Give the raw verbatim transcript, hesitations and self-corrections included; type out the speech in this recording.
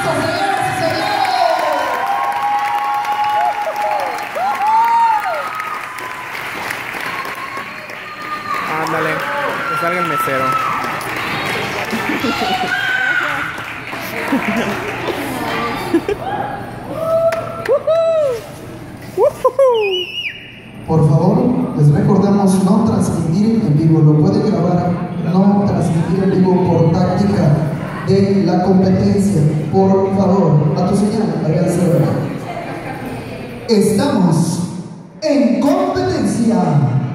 Ándale, que salga el mesero. Por favor, les recordamos no transmitir en vivo, lo puede grabar, no transmitir en vivo por táctica de la competencia. Por favor, a tu señal, háganse ver. Estamos en competencia.